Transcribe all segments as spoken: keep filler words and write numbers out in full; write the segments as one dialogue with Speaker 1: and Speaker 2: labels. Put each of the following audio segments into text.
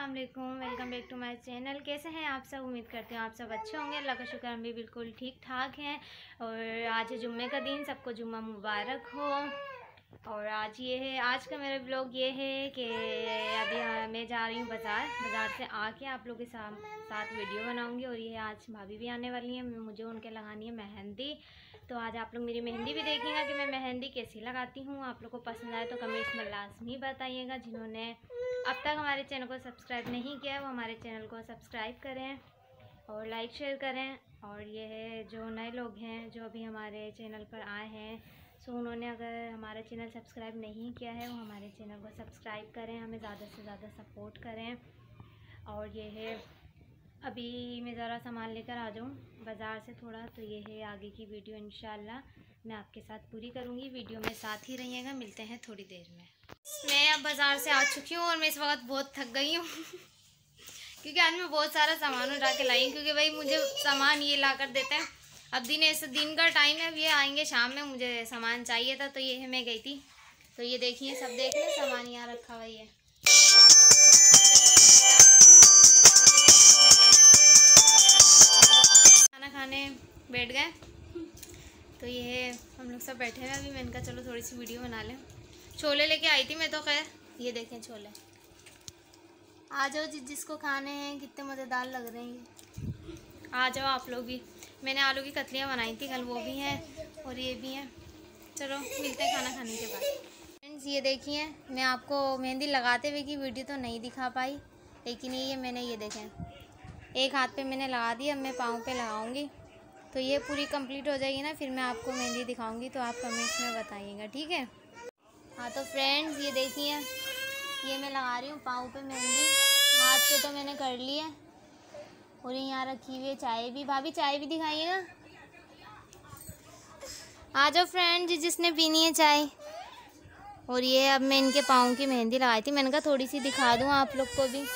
Speaker 1: अस्सलाम वालेकुम, welcome back to my channel. कैसे हैं आप सब? उम्मीद करते हैं आप सब अच्छे होंगे। अल्लाह का शुक्र हम भी बिल्कुल ठीक ठाक हैं। और आज है जुम्मे का दिन, सबको जुम्मा मुबारक हो। और आज ये है, आज का मेरा ब्लॉग ये है कि अभी मैं जा रही हूँ बाज़ार। बाज़ार से आके आप लोगों के साथ साथ वीडियो बनाऊँगी। और ये आज भाभी भी आने वाली हैं, मुझे उनके लगानी है मेहंदी। तो आज आप लोग मेरी मेहंदी भी देखिएगा कि मैं मेहंदी कैसी लगाती हूँ। आप लोग को पसंद आए तो कमेंट्स में लाजमी बताइएगा। जिन्होंने अब तक हमारे चैनल को सब्सक्राइब नहीं किया है वो हमारे चैनल को सब्सक्राइब करें और लाइक शेयर करें। और ये है जो नए लोग हैं जो अभी हमारे चैनल पर आए हैं, सो उन्होंने अगर हमारा चैनल सब्सक्राइब नहीं किया है वो हमारे चैनल को सब्सक्राइब करें, हमें ज़्यादा से ज़्यादा सपोर्ट करें। और ये है, अभी मैं ज़रा सामान लेकर आ जाऊँ बाज़ार से थोड़ा, तो ये है आगे की वीडियो इंशाल्लाह मैं आपके साथ पूरी करूँगी। वीडियो में साथ ही रहिएगा, मिलते हैं थोड़ी देर में। मैं अब बाज़ार से आ चुकी हूँ और मैं इस वक्त बहुत थक गई हूँ क्योंकि आज मैं बहुत सारा सामान उठा के लाई हूँ, क्योंकि भाई मुझे सामान ये ला कर देते हैं। अब दिन ऐसे दिन का टाइम है, अब ये आएंगे शाम में, मुझे सामान चाहिए था तो ये है, मैं गई थी। तो ये देखिए, सब देख लें, सामान यहाँ रखा हुआ है। खाना खाने बैठ गए, तो ये है, हम लोग सब बैठे हैं अभी। मैंने कहा चलो थोड़ी सी वीडियो बना लें। छोले लेके आई थी मैं तो, खैर ये देखें छोले। आ जाओ जि जिसको खाने हैं, कितने मज़ेदार लग रहे हैं, आ जाओ आप लोग भी। मैंने आलू की कतलियाँ बनाई थी कल, वो भी हैं और ये भी हैं। चलो मिलते हैं खाना खाने के बाद। फ्रेंड्स ये देखिए, मैं आपको मेहंदी लगाते हुए की वीडियो तो नहीं दिखा पाई, लेकिन ये मैंने ये देखें एक हाथ पे मैंने लगा दी। अब मैं पाँव पे लगाऊंगी तो ये पूरी कंप्लीट हो जाएगी ना, फिर मैं आपको मेहंदी दिखाऊंगी। तो आप कमेंट्स में बताइएगा, ठीक है। हाँ तो फ्रेंड्स ये देखिए, ये मैं लगा रही हूँ पाँव पे मेहंदी। हाथ पे तो मैंने कर ली है और यहाँ रखी हुई है चाय भी। भाभी चाय भी दिखाइएगा, आ जाओ फ्रेंड्स जिसने पीनी है चाय। और ये अब मैं इनके पाँव की मेहंदी लगाई थी, मैंने कहा थोड़ी सी दिखा दूँ आप लोग को भी।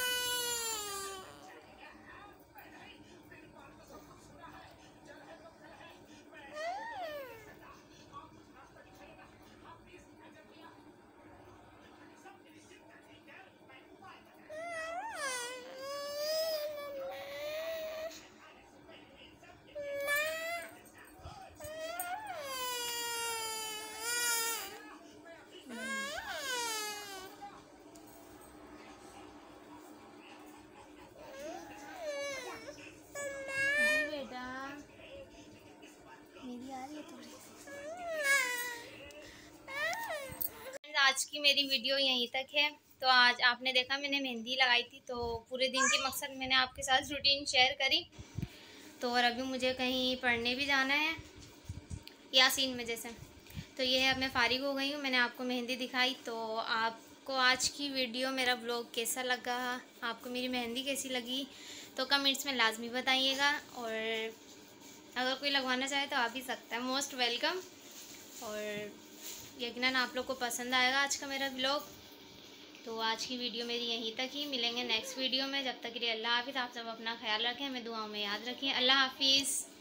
Speaker 1: आज की मेरी वीडियो यहीं तक है। तो आज आपने देखा मैंने मेहंदी लगाई थी, तो पूरे दिन के मकसद मैंने आपके साथ रूटीन शेयर करी। तो और अभी मुझे कहीं पढ़ने भी जाना है यासीन में जैसे। तो ये है, अब मैं फारिग हो गई हूँ, मैंने आपको मेहंदी दिखाई। तो आपको आज की वीडियो, मेरा ब्लॉग कैसा लगा, आपको मेरी मेहंदी कैसी लगी, तो कमेंट्स में लाजमी बताइएगा। और अगर कोई लगवाना चाहे तो आ भी सकता है, मोस्ट वेलकम। और यकीनन आप लोग को पसंद आएगा आज का मेरा ब्लॉग। तो आज की वीडियो मेरी यहीं तक ही, मिलेंगे नेक्स्ट वीडियो में। जब तक के लिए अल्लाह हाफिज़। आप सब अपना ख्याल रखें, हमें दुआओं में याद रखें। अल्लाह हाफिज़।